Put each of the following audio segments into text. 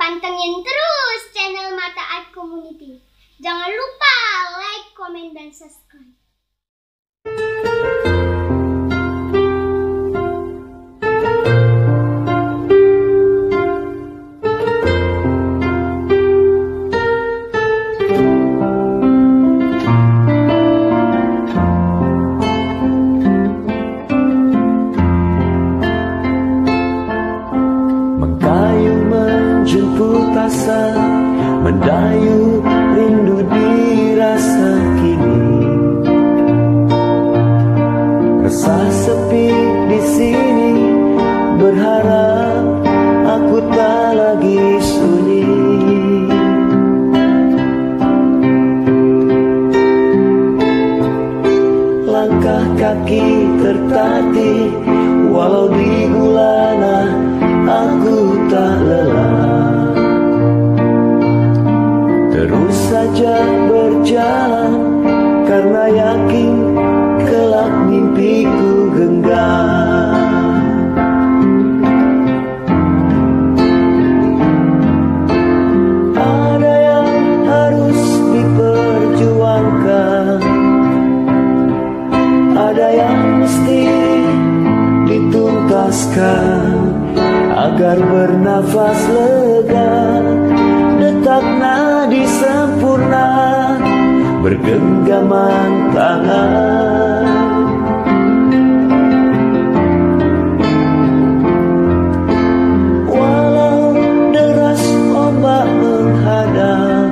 Pantengin terus channel Mata Art Community. Jangan lupa like, komen, dan subscribe. Mendayu rindu dirasa kini, rasa sepi di sini, berharap aku tak lagi sunyi. Langkah kaki tertatih, walau di gulana aku tak lelah. Terus saja berjalan, karena yakin kelak mimpiku genggam. Ada yang harus diperjuangkan, ada yang mesti dituntaskan, agar bernafas lega. Detak nadi sempurna, bergenggaman tangan. Walau deras ombak menghadang,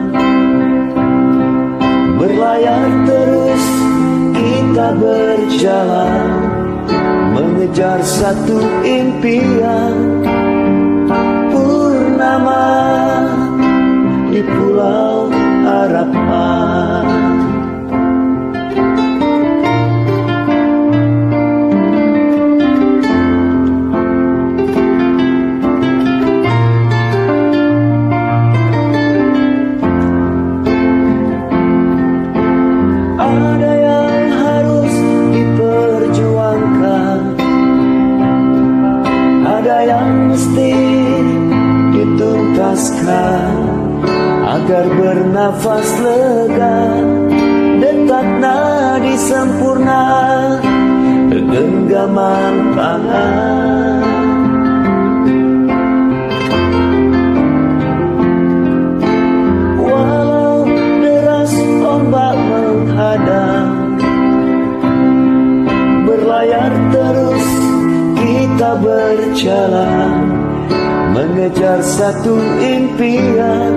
berlayar terus kita berjalan, mengejar satu impian. Purnama di pulau harapan. Ada yang harus diperjuangkan, ada yang mesti dituntaskan, agar bernafas lega. Detak nadi sempurna, genggaman tangan. Walau deras ombak menghadang, berlayar terus kita berjalan, mengejar satu impian.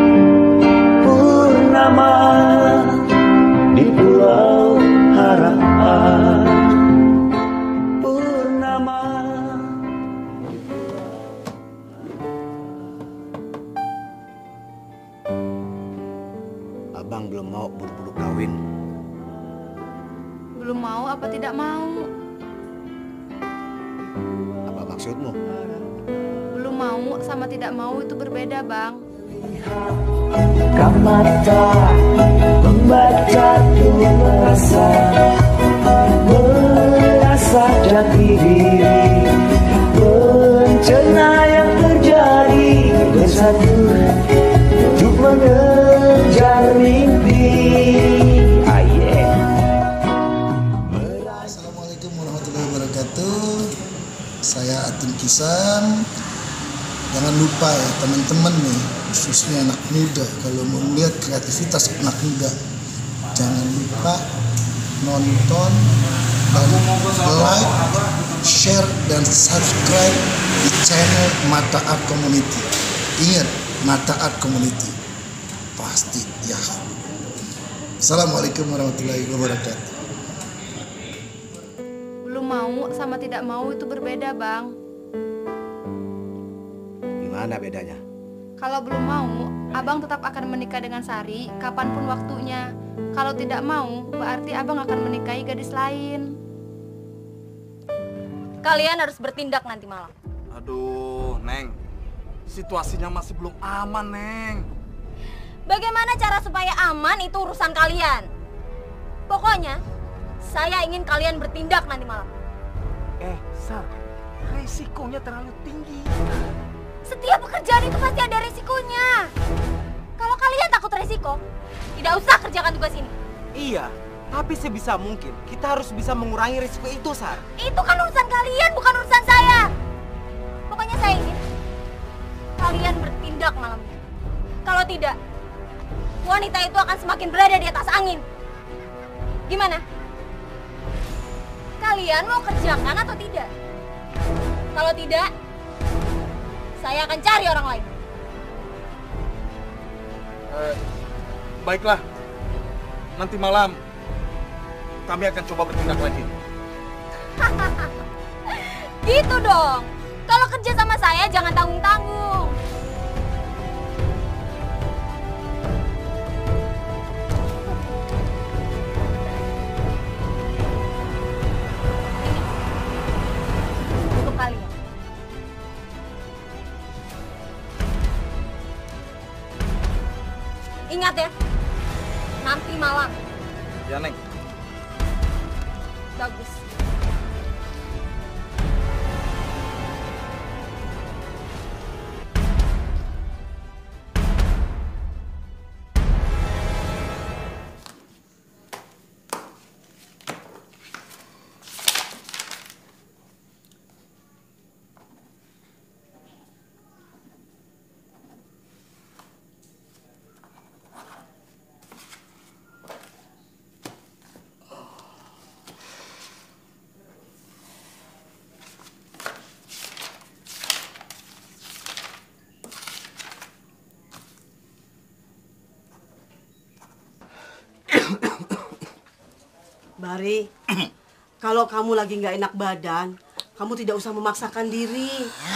Purnama di pulau harapan. Purnama. Abang belum mau buru-buru kawin. Belum mau apa tidak mau? Apa maksudmu? Belum mau sama tidak mau itu berbeda, Bang. Mata membaca tuh merasa jati diri, bencana yang terjadi bersatu untuk mengejar mimpi. Assalamualaikum warahmatullahi wabarakatuh. Saya Atim Kisan. Jangan lupa ya teman-teman nih, khususnya anak muda, kalau mau melihat kreativitas anak muda, jangan lupa nonton dan like, share, dan subscribe di channel Mata Art Community. Ingat, Mata Art Community pasti ya. Assalamualaikum warahmatullahi wabarakatuh. Belum mau sama tidak mau itu berbeda, Bang. Gimana bedanya? Kalau belum mau, Abang tetap akan menikah dengan Sari kapanpun waktunya. Kalau tidak mau, berarti Abang akan menikahi gadis lain. Kalian harus bertindak nanti malam. Aduh, Neng. Situasinya masih belum aman, Neng. Bagaimana cara supaya aman itu urusan kalian. Pokoknya, saya ingin kalian bertindak nanti malam. Sar, resikonya terlalu tinggi. Setiap pekerjaan itu pasti ada resiko berisiko, tidak usah kerjakan tugas ini. Iya, tapi sebisa mungkin kita harus bisa mengurangi risiko itu, Sar. Itu kan urusan kalian, bukan urusan saya. Pokoknya saya ingin kalian bertindak malam ini. Kalau tidak, wanita itu akan semakin berada di atas angin. Gimana? Kalian mau kerjakan atau tidak? Kalau tidak, saya akan cari orang lain. Baiklah, nanti malam kami akan coba bertindak lagi. Gitu dong. Kalau kerja sama saya jangan tanggung-tanggung. Ini untuk kalian. Ingat ya, nanti malam. Ya, Neng. Bagus. Bari, kalau kamu lagi nggak enak badan, kamu tidak usah memaksakan diri.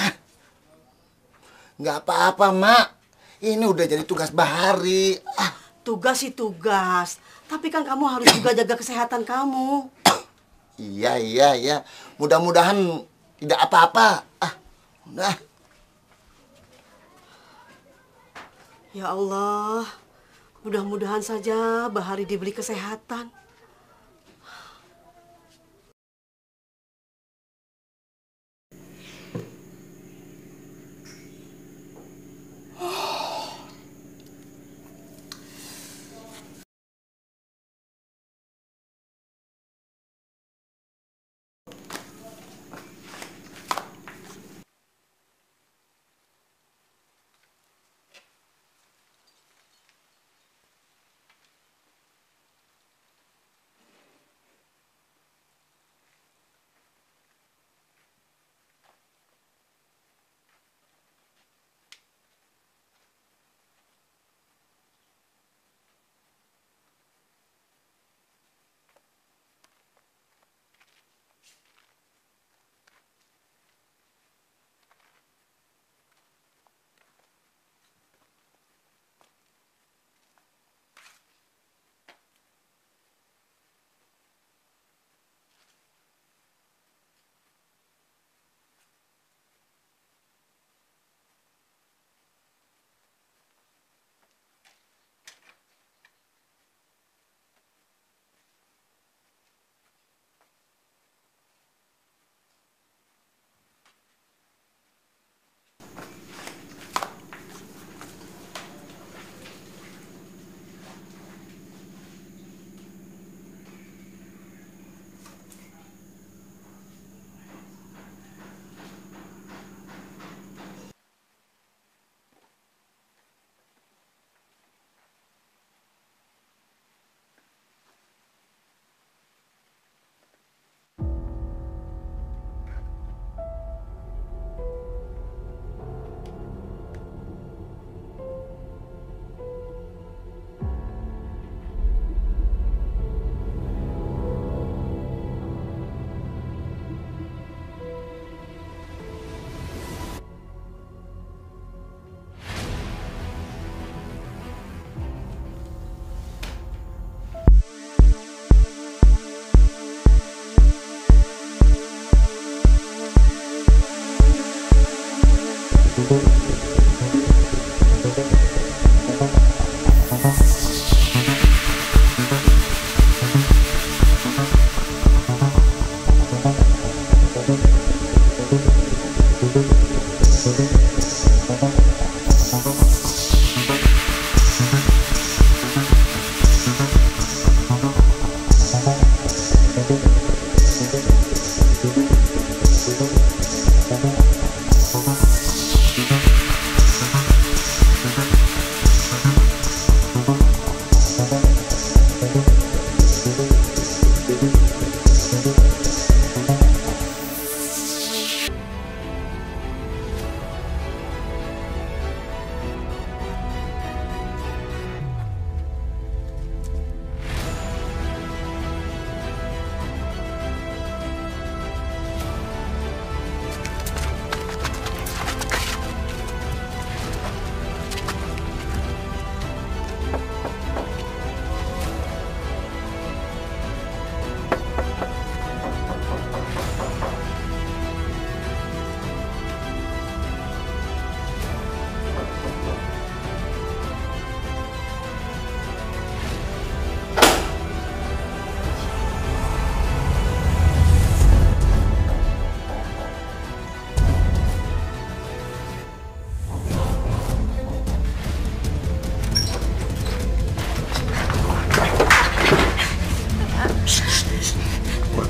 Nggak apa-apa, Mak. Ini udah jadi tugas Bahari. Tugas sih tugas, tapi kan kamu harus juga jaga kesehatan kamu. Iya. Mudah-mudahan tidak apa-apa. Udah. Ya Allah, mudah-mudahan saja Bahari diberi kesehatan.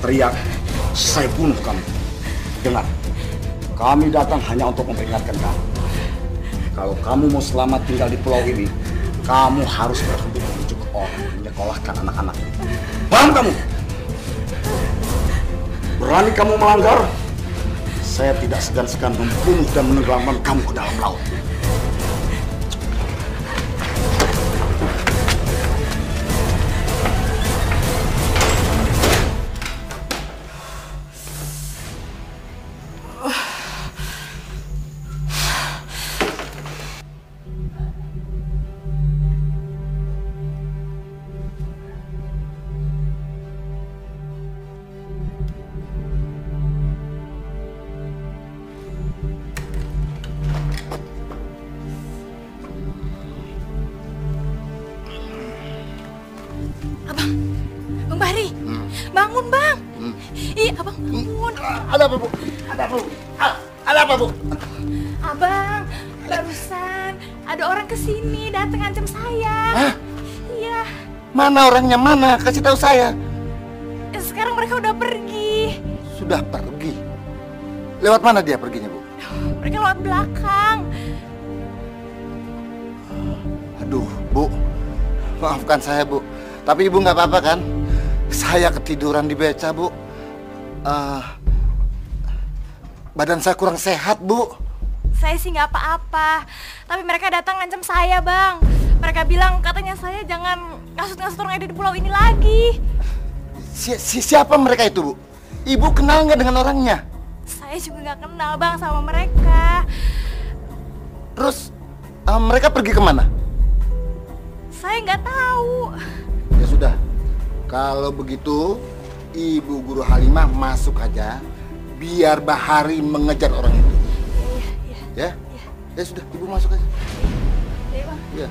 teriak, saya bunuh kamu. Dengar, kami datang hanya untuk memperingatkan kamu. Kalau kamu mau selamat tinggal di pulau ini, kamu harus berhenti membujuk orang menyekolahkan anak-anak. Paham kamu? Berani kamu melanggar, saya tidak segan-segan membunuh dan menenggelamkan kamu ke dalam laut. Bang Bahri, bangun bang. Ih, abang bangun. Ada apa bu? Ada apa bu? Ada apa bu? Abang, barusan ada orang kesini datang ngancam saya. Hah? Iya. Mana orangnya, mana? Kasih tahu saya. Sekarang mereka udah pergi. Sudah pergi? Lewat mana dia perginya bu? Mereka lewat belakang. Aduh bu, maafkan saya bu. Tapi ibu nggak apa-apa kan? Saya ketiduran di beca bu. Badan saya kurang sehat bu. Saya sih nggak apa-apa. Tapi mereka datang ngancam saya bang. Mereka bilang katanya saya jangan ngasut-ngasut orang yang ada di pulau ini lagi. Siapa mereka itu bu? Ibu kenal nggak dengan orangnya? Saya juga nggak kenal bang sama mereka. Terus mereka pergi kemana? Saya nggak tahu. Ya sudah, kalau begitu Ibu Guru Halimah masuk aja, biar Bahari mengejar orang itu. Iya. Ya? Ya sudah, Ibu masuk aja. Iya bang. Iya.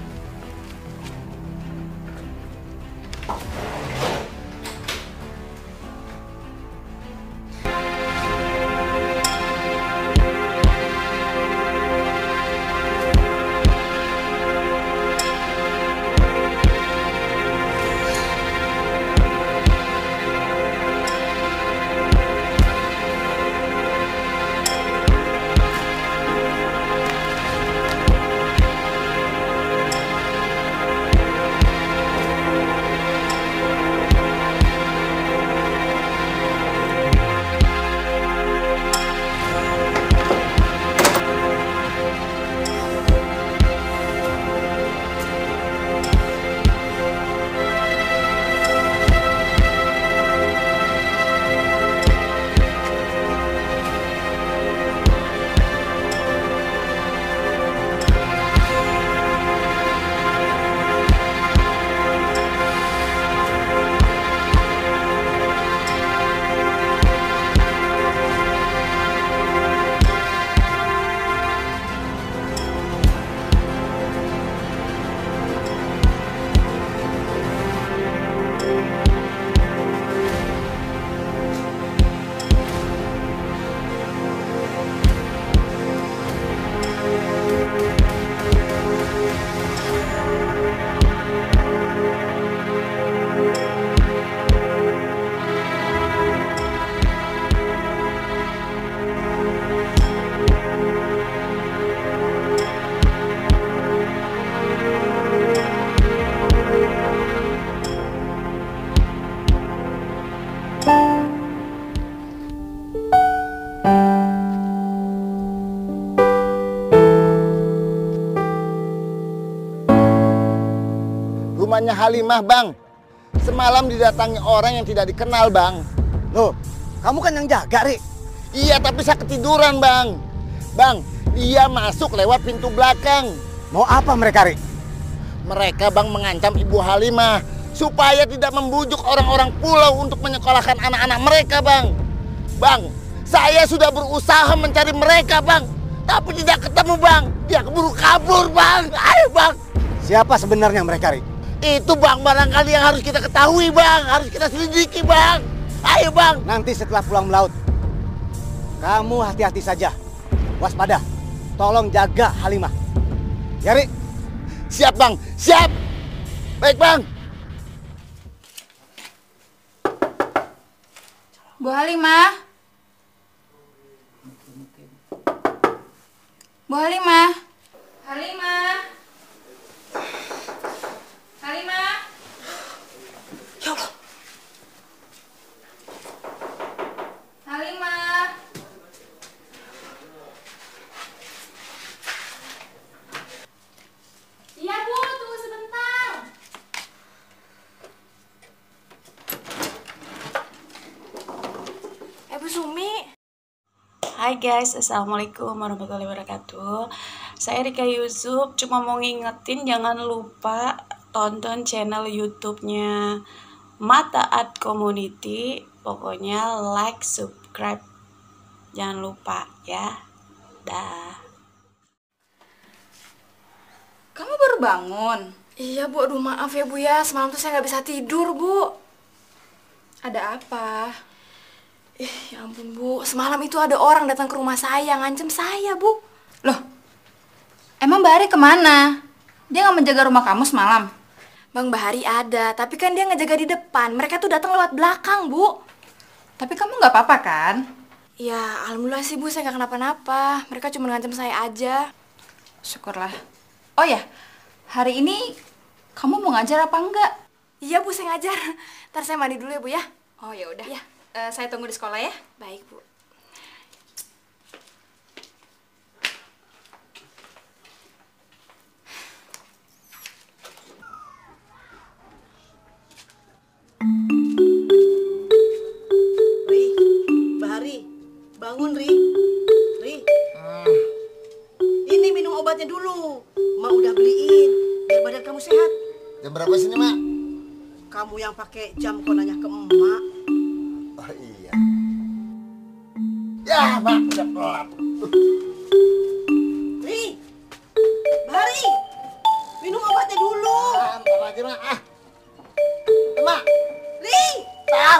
Rumahnya Halimah, Bang. Semalam didatangi orang yang tidak dikenal, Bang. Loh, kamu kan yang jaga, Ri. Iya, tapi saya ketiduran, Bang. Bang, dia masuk lewat pintu belakang. Mau apa mereka, Ri? Mereka, Bang, mengancam Ibu Halimah supaya tidak membujuk orang-orang pulau untuk menyekolahkan anak-anak mereka, Bang. Bang, saya sudah berusaha mencari mereka, Bang. Tapi tidak ketemu, Bang. Dia keburu kabur, Bang. Ayo, Bang. Siapa sebenarnya mereka, Ri? Itu, Bang, barangkali yang harus kita ketahui, Bang. Harus kita selidiki, Bang. Ayo, Bang. Nanti setelah pulang melaut, kamu hati-hati saja. Waspada. Tolong jaga Halimah. Ya, Ri? Siap, Bang. Siap. Baik, Bang. Bu Halimah. Bu Halimah. Halimah. Halimah. Ya Allah. Halimah. Iya Bu, tunggu sebentar. Bu Sumi. Hai guys, assalamualaikum warahmatullahi wabarakatuh. Saya Rika Yusuf, cuma mau ngingetin jangan lupa tonton channel YouTube-nya Mata Art Community. Pokoknya like, subscribe, jangan lupa ya. Dah. Kamu baru bangun? Iya Bu, aduh maaf ya Bu ya, semalam tuh saya nggak bisa tidur Bu. Ada apa? Ya ampun Bu, semalam itu ada orang datang ke rumah saya, ngancem saya Bu. Loh, emang Bahari kemana? Dia nggak menjaga rumah kamu semalam? Bang Bahari ada, tapi kan dia ngejaga di depan. Mereka tuh datang lewat belakang Bu. Tapi kamu nggak apa-apa kan? Ya, alhamdulillah sih Bu, saya nggak kenapa-napa. Mereka cuma ngancem saya aja. Syukurlah. Oh ya, hari ini kamu mau ngajar apa enggak? Iya Bu, saya ngajar. Ntar saya mandi dulu ya Bu ya. Oh ya udah. Ya. Saya tunggu di sekolah ya. Baik Bu. Ri, Bahari, bangun Ri. Ri. Ini minum obatnya dulu. Mak udah beliin biar badan kamu sehat. Jam berapa sini, Mak? Kamu yang pakai jam kok nanya ke emak. Oh iya. Ya, Mak, udah pelat. Ri, Bahari, minum obatnya dulu. Ntar lagi, Mak. Mak. Ri. Ntar.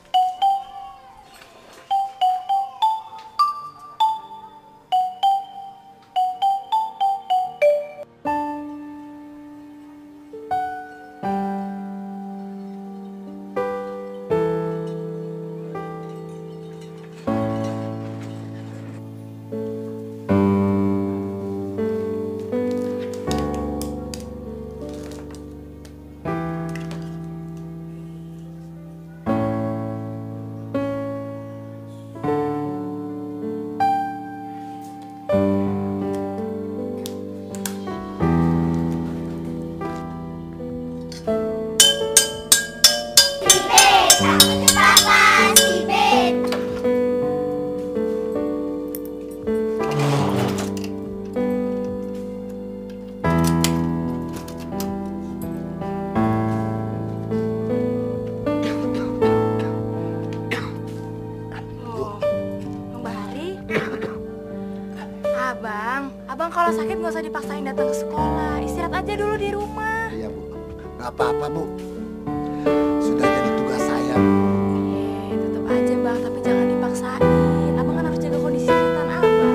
Abang kalau sakit nggak usah dipaksain datang ke sekolah. Istirahat aja dulu di rumah. Iya, Bu. Nggak apa-apa, Bu. Sudah jadi tugas saya, Bu. Tetap aja, Bang. Tapi jangan dipaksain. Abang kan harus jaga kondisi kesehatan Abang.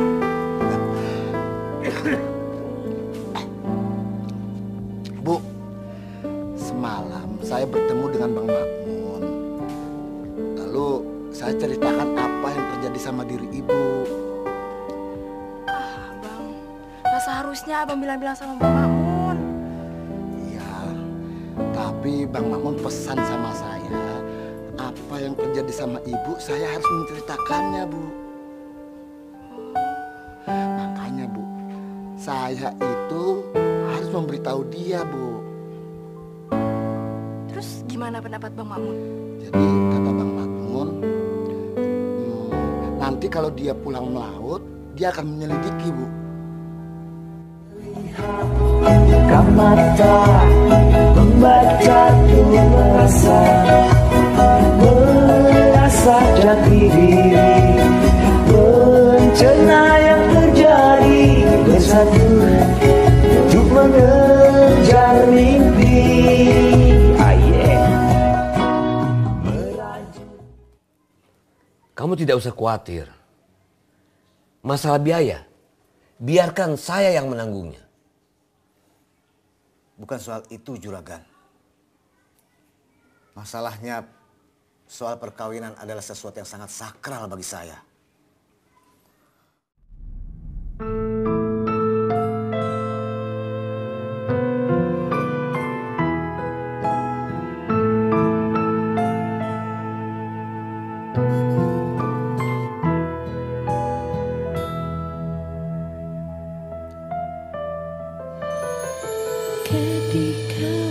Bu, semalam saya bertemu dengan Bang Makmun. Lalu saya ceritakan apa yang terjadi sama diri Ibu. Seharusnya Abang bilang-bilang sama Bang Makmun. Iya, tapi Bang Makmun pesan sama saya, apa yang terjadi sama Ibu, saya harus menceritakannya, Bu. Makanya, Bu, saya itu harus memberitahu dia, Bu. Terus gimana pendapat Bang Makmun? Jadi kata Bang Makmun, nanti kalau dia pulang melaut, dia akan menyelidiki, Bu. Mata membaca merasa jati diri, bencana yang terjadi bersatu untuk mengejar mimpi. Kamu tidak usah khawatir. Masalah biaya, biarkan saya yang menanggungnya. Bukan soal itu, Juragan. Masalahnya soal perkawinan adalah sesuatu yang sangat sakral bagi saya. Ketika